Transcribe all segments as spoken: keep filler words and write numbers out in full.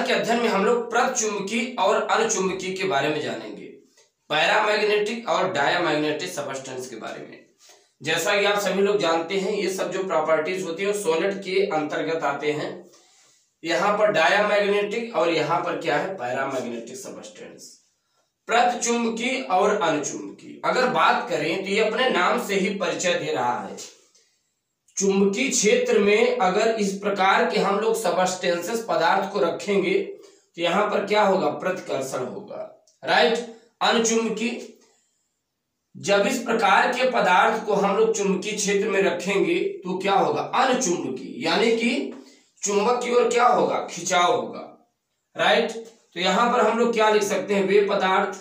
आज के अध्ययन में हम लोग प्रचुंबकी और अनुचुंबकी के बारे में जानेंगे, पैरामैग्नेटिक और डायामैग्नेटिक सबस्टेंस के बारे में। जैसा कि आप सभी लोग जानते हैं, ये सब जो प्रॉपर्टीज होती है वो सॉलिड के अंतर्गत आते हैं। यहाँ पर डायामैग्नेटिक और यहाँ पर क्या है, पैरामैग्नेटिक सबस्टेंस। प्रचुंबकी और अनुचुंबकी अगर बात करें तो ये अपने नाम से ही परिचय दे रहा है। चुंबकीय क्षेत्र में अगर इस प्रकार के हम लोग सबस्टेंसेस पदार्थ को रखेंगे तो यहाँ पर क्या होगा, प्रतिकर्षण होगा, राइट। अनुचुंबकी, जब इस प्रकार के पदार्थ को हम लोग चुंबकीय क्षेत्र में रखेंगे तो क्या होगा, अनुचुंबकी, यानी कि चुंबक की ओर क्या होगा, खिंचाव होगा, राइट। तो यहां पर हम लोग क्या लिख सकते हैं, वे पदार्थ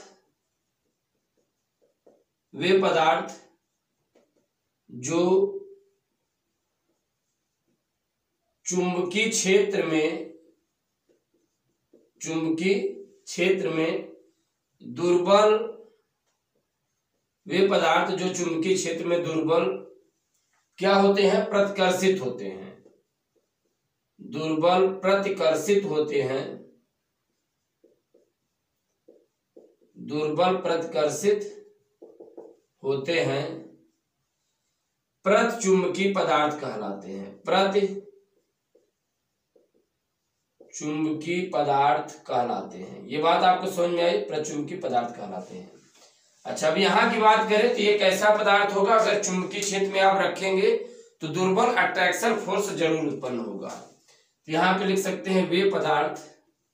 वे पदार्थ जो चुंबकीय क्षेत्र में चुंबकीय क्षेत्र में दुर्बल वे पदार्थ जो चुंबकीय क्षेत्र में दुर्बल क्या होते हैं, प्रतिकर्षित होते हैं, दुर्बल प्रतिकर्षित होते हैं, दुर्बल प्रतिकर्षित होते हैं, प्रतिचुंबकीय पदार्थ कहलाते हैं, प्रति चुंबकीय पदार्थ कहलाते हैं। ये बात आपको समझ में आई, प्रचुंबकीय पदार्थ कहलाते हैं। अच्छा, अब यहाँ की बात करें तो ये कैसा पदार्थ होगा, अगर चुंबकीय क्षेत्र में आप रखेंगे तो दुर्बल अट्रैक्शन फोर्स जरूर उत्पन्न होगा। तो यहाँ पे लिख सकते हैं वे पदार्थ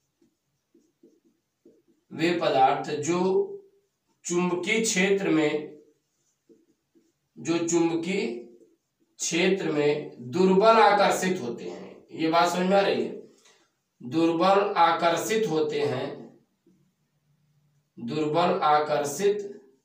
वे पदार्थ जो चुंबकीय क्षेत्र में जो चुंबकीय क्षेत्र में दुर्बल आकर्षित होते हैं। ये बात समझ में आ रही है, दुर्बल आकर्षित होते हैं, दुर्बल आकर्षित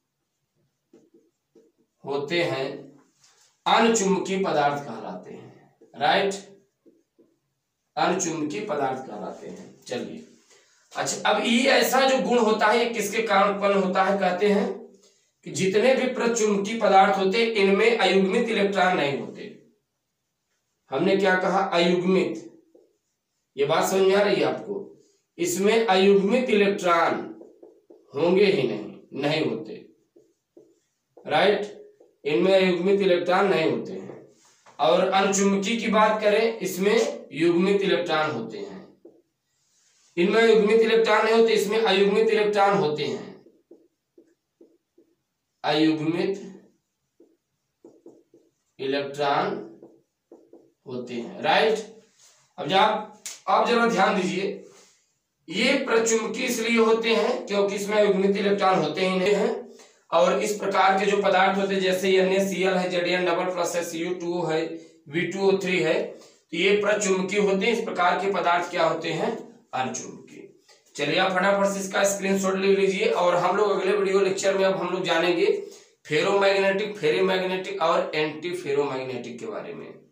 होते हैं, अनुचुंबकीय पदार्थ कहलाते हैं, राइट, अनुचुंबकीय पदार्थ कहलाते हैं। चलिए, अच्छा, अब ये ऐसा जो गुण होता है ये किसके कारण उत्पन्न होता है, कहते हैं कि जितने भी प्रचुंबकीय पदार्थ होते हैं इनमें अयुग्मित इलेक्ट्रॉन नहीं होते। हमने क्या कहा, अयुग्मित। ये बात समझ में आ रही है आपको, इसमें अयुग्मित इलेक्ट्रॉन होंगे ही नहीं, नहीं होते, राइट, इनमें अयुग्मित इलेक्ट्रॉन नहीं होते हैं। और अनुचुंबकीय की बात करें, इसमें युग्मित इलेक्ट्रॉन होते हैं, इनमें युग्मित इलेक्ट्रॉन नहीं होते, इसमें अयुग्मित इलेक्ट्रॉन होते हैं, अयुग्मित इलेक्ट्रॉन होते हैं, राइट। अब जब आप जरा ध्यान दीजिए, ये प्रचुंबकीय इसलिए होते हैं क्योंकि इसमें अयुग्मित इलेक्ट्रॉन होते ही नहीं हैं। और इस प्रकार के जो पदार्थ होते हैं जैसे एन ए सी एल है, जेड एन डबल प्लस है, सी यू टू है, वी टू ओ थ्री है, तो ये प्रचुंबकीय होते हैं। इस प्रकार के पदार्थ क्या होते हैं, अनुचुंबकीय। चलिए आप फटाफट से इसका स्क्रीनशॉट ले लीजिए और हम लोग अगले वीडियो लेक्चर में अब हम लोग जानेंगे फेरोमैग्नेटिक, फेरीमैग्नेटिक और एंटी फेरोमैग्नेटिक के बारे में।